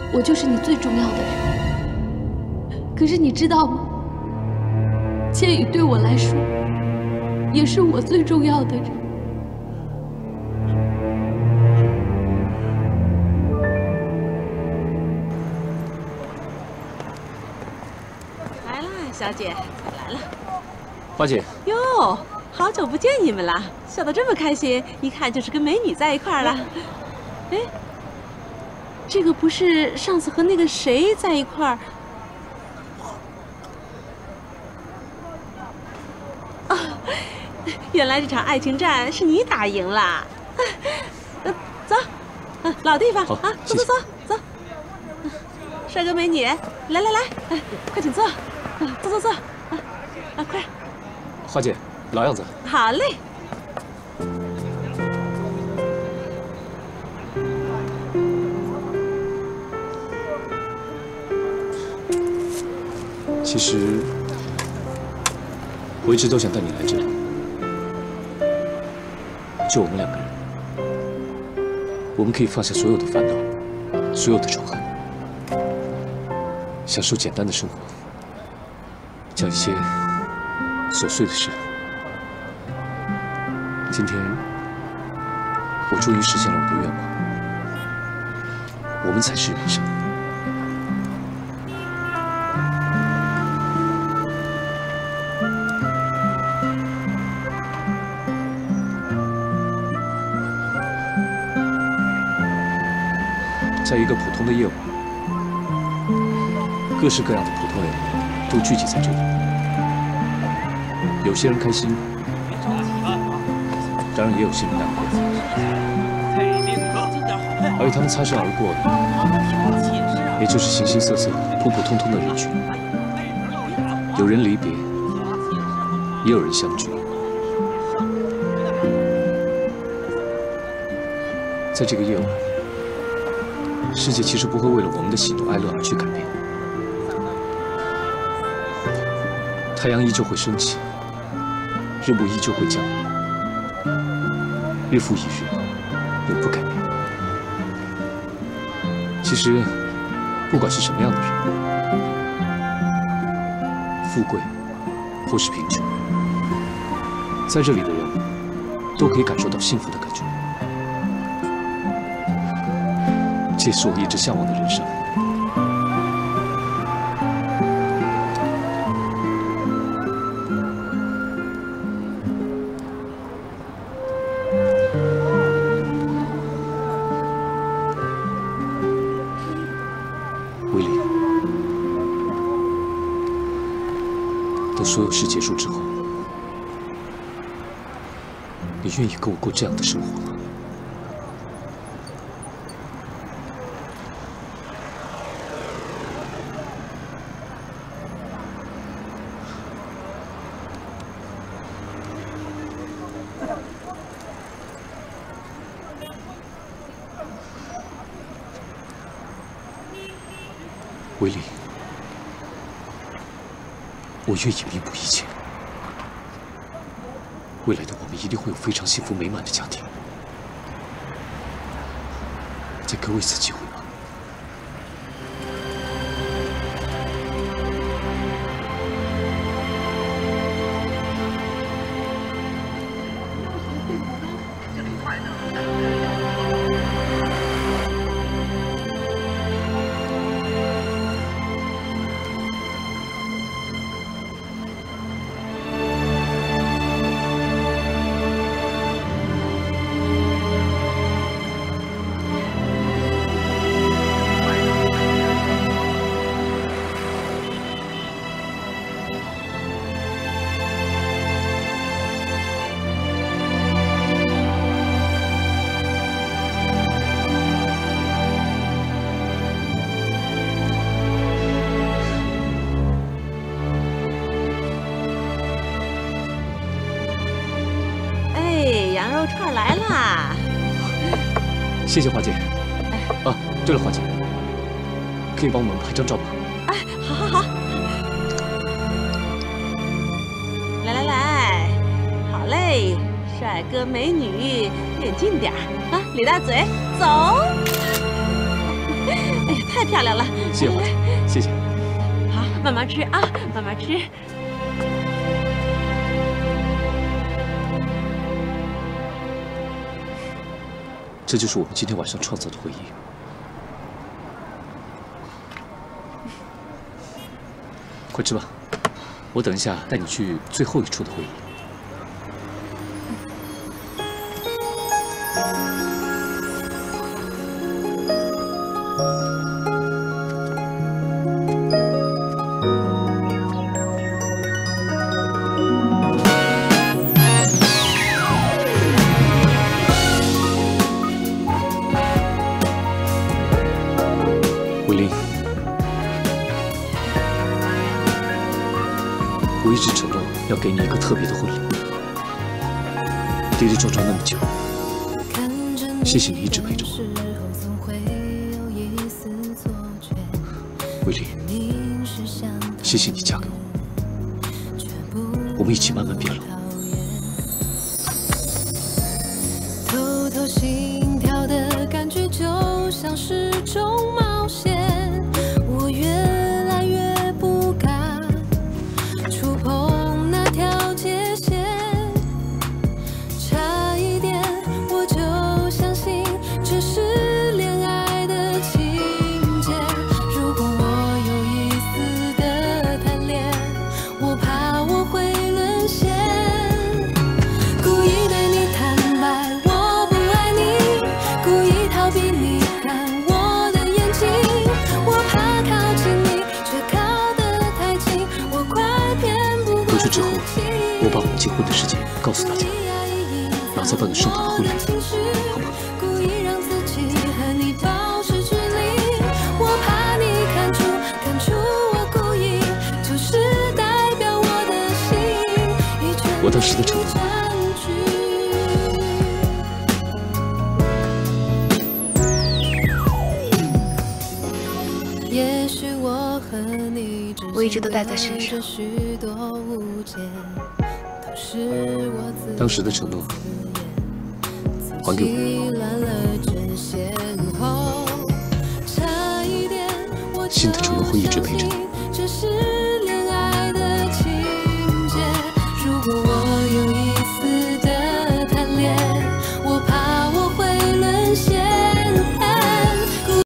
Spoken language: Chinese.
我就是你最重要的人。可是你知道吗？千羽对我来说，也是我最重要的人。 来啦，小姐，来了。 花姐。 哟，好久不见你们了，笑得这么开心，一看就是跟美女在一块儿了。哎，这个不是上次和那个谁在一块儿？啊，原来这场爱情战是你打赢了。走，老地方啊，走走走走。帅哥美女，来来来，快请坐，坐坐坐，快。 花姐，老样子。 好嘞。 其实我一直都想带你来这里，就我们两个人，我们可以放下所有的烦恼，所有的仇恨，享受简单的生活，讲一些琐碎的事。今天，我终于实现了我的愿望，我们才是人生。在一个普通的夜晚，各式各样的普通人都聚集在这里。有些人开心，当然也有些人难过。而与他们擦身而过的，也就是形形色色、普普通通的人群。有人离别，也有人相聚。在这个夜晚，世界其实不会为了我们的喜怒哀乐而去改变。太阳依旧会升起，日暮依旧会降，日复一日，永不改变。其实，不管是什么样的人，富贵或是贫穷，在这里的人都可以感受到幸福的感觉。这也是我一直向往的人生。威廉，等所有事结束之后，你愿意跟我过这样的生活吗？威利，我愿意弥补一切。未来的我们一定会有非常幸福美满的家庭。再给我一次机会吧。 串来啦！ 谢谢花姐。啊，对了，花姐，可以帮我们拍张照吗？ 哎，好好好。来来来，好嘞，帅哥美女，远近点啊！李大嘴，走！哎呀，太漂漂亮了。 谢谢花姐，谢谢。 好，慢慢吃啊，慢慢吃。 这就是我们今天晚上创造的回忆。快吃吧，我等一下带你去最后一处的会议。伟林，我一直承诺要给你一个特别的婚礼，跌跌撞撞那么久，谢谢你一直陪着我。伟林，谢谢你嫁给我，我们一起慢慢变老。 偷偷心跳的感觉就像是种冒险，我越来越不敢触碰那条界限，差一点我就相信这是恋爱的情节。如果我有一丝的贪恋，我怕我会沦陷，故意对你坦白我不爱你，故意逃避你看我的眼睛，我怕靠近你却靠得太近，我快变不过回去之后，我把我们结婚的时间告诉大家，然后再办个盛大的婚礼，好吗？ 故意让自己和你保持距离，我怕你看出我故意，就是代表我的心已全我当时的承诺， 占据。也许我和你之间我一直都带在身上。 许多误解，都是我自当时的承诺还给我。新的承诺会一直陪着你。